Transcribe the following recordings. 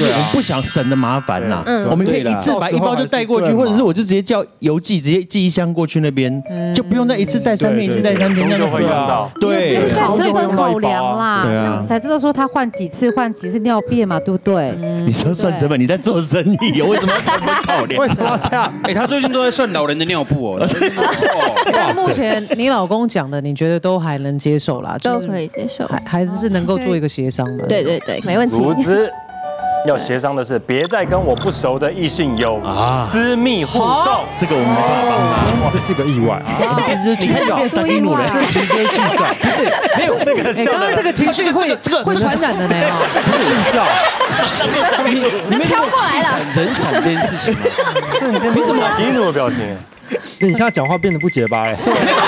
就是我们不想省的麻烦呐，我们可以一次把一包就带过去，或者是我就直接叫邮寄，直接寄一箱过去那边，就不用再一次带3片，一次带3片， 就会用到。 对， 这是成本考量啦，这样子才知道说他换几次尿片嘛，对不对？ 你说算成本，你在做生意哦，为什么要成本考量？ 为什么要这样？ 他最近都在算老人的尿布哦。 但目前你老公讲的，你觉得都还能接受啦， 都可以接受， 还是能够做一个协商的。 对对对，没问题。 总之，要协商的是，别再跟我不熟的异性有私密互动。 这个我们没办法帮忙， 这是个意外，这是剧照， 这直接剧照， 不是没有这个。 刚刚这个情绪会传染的呢， 是剧照。 这飘过来了， 人闪这件事情， 你怎么表情？ 你现在讲话变得不结巴哎。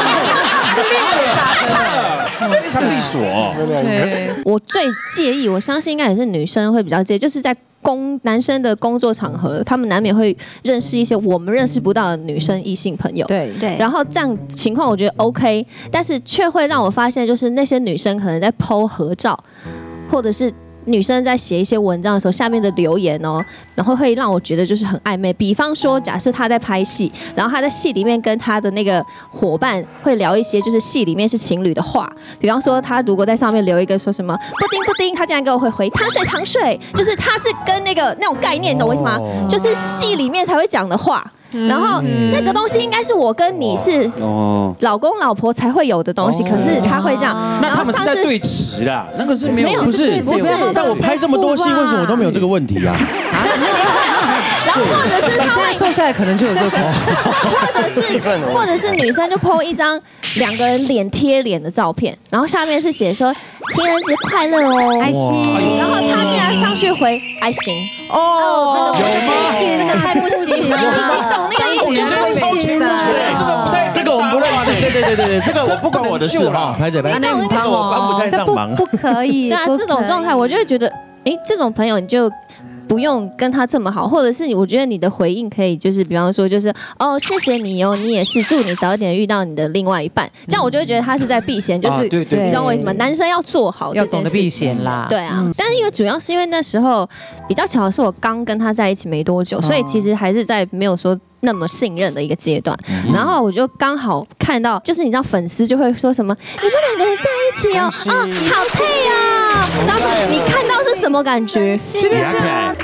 非常利索。 我最介意，我相信应该也是女生会比较介意，就是在男生的工作场合，他们难免会认识一些我们认识不到的女生异性朋友。 对对。 然后这样情况我觉得 OK， 但是却会让我发现，就是那些女生可能在 po 合照，或者是女生在写一些文章的时候，下面的留言哦，然后会让我觉得就是很暧昧。比方说，假设他在拍戏，然后他在戏里面跟他的那个伙伴会聊一些就是戏里面是情侣的话。比方说，他如果在上面留一个说什么布丁布丁，他竟然给我回糖水糖水，就是他是跟那种概念，懂我意思吗？就是戏里面才会讲的话。然后那个东西应该是我跟你是老公老婆才会有的东西，可是他会这样。 那他们是在对词啦，那个是没有， 不是。但我拍这么多戏，为什么我都没有这个问题啊？ 然后或者是你现在瘦下来可能就有这个， 或者是女生就 po 一张2个人脸贴脸的照片，然后下面是写说情人节快乐哦，爱心，然后他竟然上去回爱心， 哦，这个不行，这个太不行了， 你懂那个意思吗？ 超前的， 这个我们不认识，对，这个我不关我的事哈，拍这个我帮不太上忙， 不可以。 对啊，这种状态我就会觉得，这种朋友你就不用跟他这么好，或者是我觉得你的回应可以就是比方说就是谢谢你哦，你也是，祝你早点遇到你的另外一半，这样我就会觉得他是在避嫌，就是你懂我意思吗？男生要做好， 要懂得避嫌啦。 对啊，但是因为主要是因为那时候比较巧的是我刚跟他在一起没多久，所以其实还是在没有说那么信任的一个阶段，然后我就刚好看到，就是你知道粉丝就会说什么，你们2个人在一起哦，好气啊！然后你看到是什么感觉？ 是这样啊，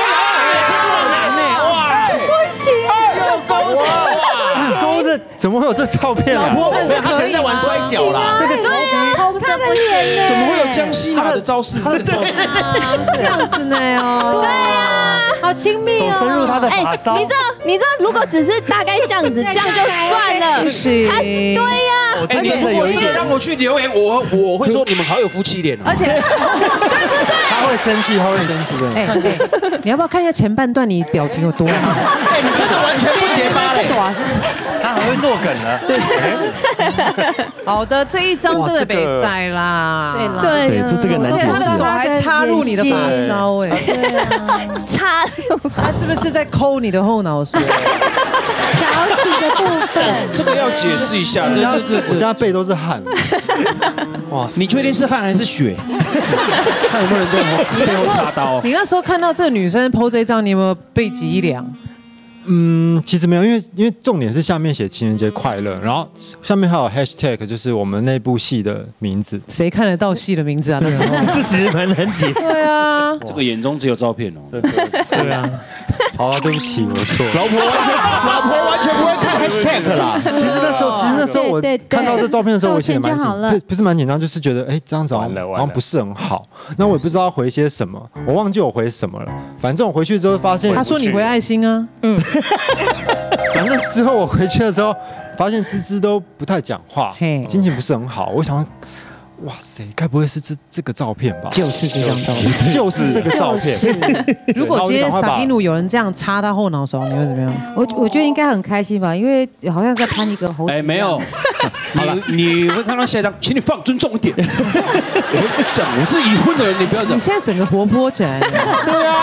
不行，不行， 勾着怎么会有这照片啊？ 老婆们是可以在玩摔跤啦， 这个抠他的脸， 怎么会有江西拿的招式？ 这样子呢？哦， 对啊， 好亲密哦， 手伸入他的发梢。 你知道，如果只是大概这样子，这样就算了， 不行， 对呀， 这个让我去留言，我会说你们好有夫妻脸哦， 而且对不对？ 他会生气的。 你要不要看一下前半段你表情有多好？ 你真的完全不结巴嘞， 他还会做梗呢。 对，好的，这一张真的被塞啦， 对， 这个难解释。 他的手还插入你的发梢， 插入， 他是不是在抠你的后脑勺？ 挑起的部分， 这个要解释一下。 我现在背都是汗。 哇，你确定是汗还是血？看有没有人在背后插刀。 你那时候看到这个女生 po 这一张，你有没有背脊一凉？ 其实没有，因为重点是下面写情人节快乐，然后下面还有 hashtag， 就是我们那部戏的名字。 谁看得到戏的名字啊？那时候这其实蛮难解释。 对啊， 这个眼中只有照片哦。 对啊。好了，对不起，我错了。 老婆完全不会看 hashtag 啦。 其实那时候我看到这照片的时候，我其实蛮紧张，不是蛮紧张，就是觉得这样子好像不是很好。那我也不知道回些什么，我忘记我回什么了。反正我回去之后发现， 他说你回爱心啊， 反正之后我回去的时候，发现芝芝都不太讲话，心情不是很好。我想，哇塞，该不会是这个照片吧？ 就是这张照片， 就是这个照片。 如果今天萨丁努有人这样插他后脑勺，你会怎么样？ 我觉得应该很开心吧，因为好像在攀一个猴子。 没有，你会看到下一张，请你放尊重一点。我不讲，我是已婚的人，你不要讲。 你现在整个活泼起来。 对啊，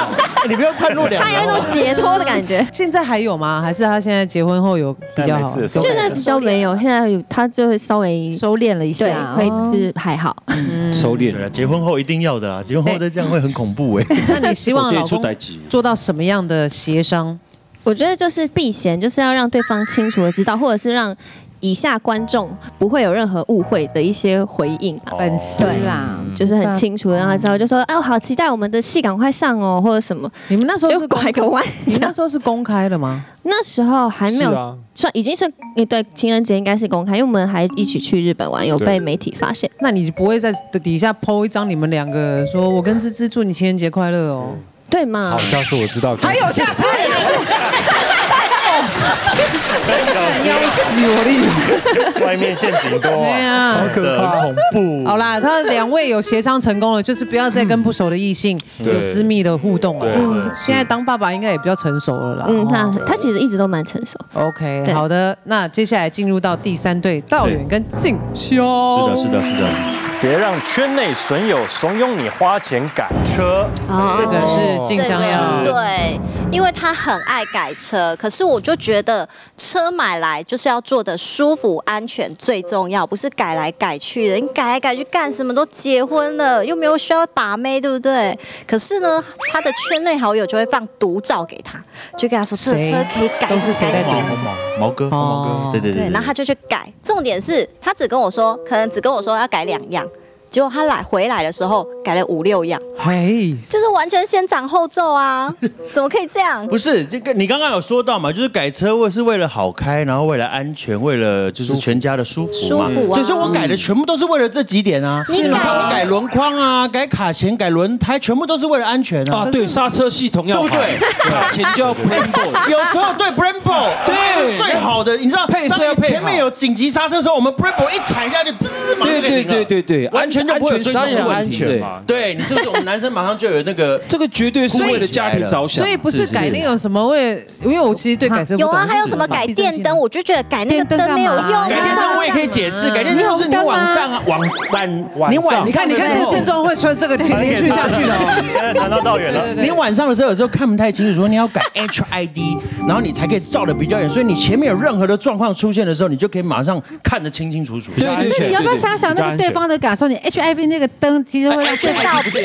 你不要判若两人。 他有一种解脱的感觉。 现在还有吗？还是他现在结婚后有比较好？ 现在比较没有，现在有他就会稍微收敛了一下， 会就是还好。 收敛。 对了，结婚后一定要的啊，结婚后再这样会很恐怖哎。 那你希望老公做到什么样的协商？ 我觉得就是避嫌，就是要让对方清楚的知道，或者是让以下观众不会有任何误会的一些回应吧。 粉丝啦， 就是很清楚的让他知道，就说哎，我好期待我们的戏赶快上哦，或者什么。 你们那时候是拐个弯， 你那时候是公开的吗？ 那时候还没有，算已经是对情人节应该是公开，因为我们还一起去日本玩，有被媒体发现。 那你不会在底下 po 一张你们两个说我跟芝芝祝你情人节快乐哦？ 对嘛？ 好，下次我知道。 还有下次。要死我了！ 外面陷阱多， 对啊， 好可怕， 恐怖。 好啦，他两位有协商成功了，就是不要再跟不熟的异性有私密的互动了。现在当爸爸应该也比较成熟了啦。 他其实一直都蛮成熟。 OK， 好的，那接下来进入到第3对，道远跟静修。 是的。 别让圈内损友怂恿你花钱改车。 这个是静香要对，因为他很爱改车，可是我就觉得车买来就是要做的舒服、安全最重要，不是改来改去的。你改来改去干什么？都结婚了，又没有需要把妹，对不对？可是呢，他的圈内好友就会放毒照给他，就跟他说这车可以改， 都是谁在改？ 毛哥，对， 然后他就去改。重点是他只跟我说，可能只跟我说要改2样。结果他回来的时候改了5、6样，就是完全先斩后奏啊！怎么可以这样？ 不是这个，你刚刚有说到嘛，就是改车是为了好开，然后为了安全，为了就是全家的舒服嘛。所以说我改的全部都是为了这几点啊。你看我改轮框啊，改卡钳，改轮胎，全部都是为了安全啊。 对，刹车系统要好，对不对？卡钳就要 Brembo， 有时候对 Brembo， 对最好的，你知道配色要配好。 前面有紧急刹车的时候，我们 Brembo 一踩下去， 对， 完全就不会有追溯安全嘛。 对，你是不是我们男生马上就有那个？ 这个绝对是为了家庭着想， 所以不是改那种什么因为我其实对改车有啊，还有什么改电灯？我就觉得改那个灯没有用。 改电灯我也可以解释，改电灯就是你往上啊，你看这个症状会穿这个连续下去的哦。 现在谈到道远了， 你晚上的时候有时候看不太清楚，说你要改 HID， 然后你才可以照得比较远，所以你前面有任何的状况出现的时候，你就可以马上看得清清楚楚。 可是你要不要想想那个对方的感受？你 HIV 那个灯其实会射到，不是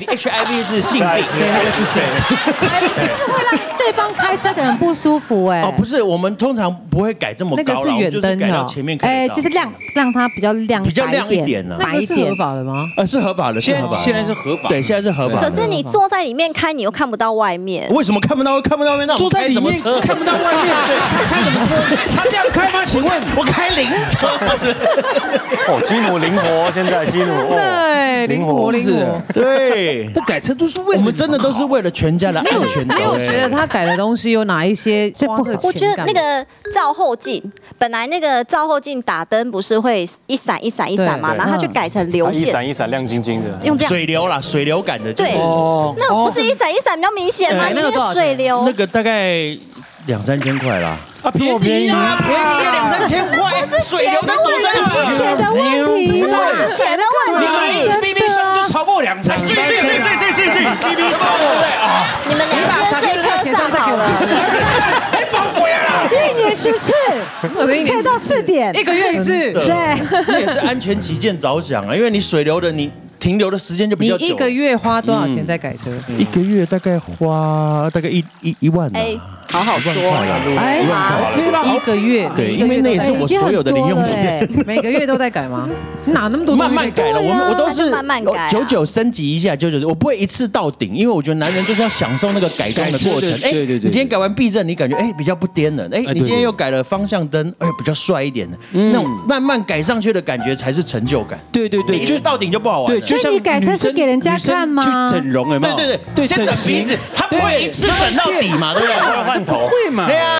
HIV 是性病， 那个是谁？ 会让对方开车的人不舒服哎。 哦，不是，我们通常不会改这么高， 那个是远灯， 改到前面看得到， 就是让它比较亮一点呢。 那个是合法的吗？ 是合法的， 现在是合法， 对，现在是合法。 可是你坐在里面开，你又看不到外面。 为什么看不到外面？那坐在里面看不到外面，开什么车？他这样开吗？请问我开灵车。 哦，基努灵活，现在基努对，灵活。 对， 他改车都是为了我们真的都是为了全家的安全。 你有觉得他改的东西有哪一些最不合？ 我觉得那个照后镜，本来那个照后镜打灯不是会一闪嘛，然后他就改成流线， 一闪亮晶晶的， 用这样水流感的。 对，那不是一闪比较明显吗？那个水流， 那个大概2-3千块啦。 这么便宜啊，2-3千块， 水流的问题， 不是钱的问题， 不是钱的问题。 你们BB 霜就超过2-3千。 BB 霜你们2天睡车上好了。 1年10次，可以到4点 ，1个月1次。 对， 那也是安全起见着想啊，因为你水流的你。停留的时间就比较久。 你1个月花多少钱在改车 ？1个月大概花1万。 好好说， 哎 ，1个月， 对，因为那也是我所有的零用钱。 每个月都在改吗？哪那么多？ 慢慢改了，我都是慢慢改 ，99升级一下，99，我不会一次到顶，因为我觉得男人就是要享受那个改装的过程。 对， 你今天改完避震，你感觉比较不颠了，你今天又改了方向灯，比较帅一点的，那种慢慢改上去的感觉才是成就感。 对， 一次到顶就不好玩。 所以你改车是给人家看吗？ 去整容有没有？ 对，先整鼻子，他不会一次整到底嘛，对不对？ 换头会嘛？ 对啊。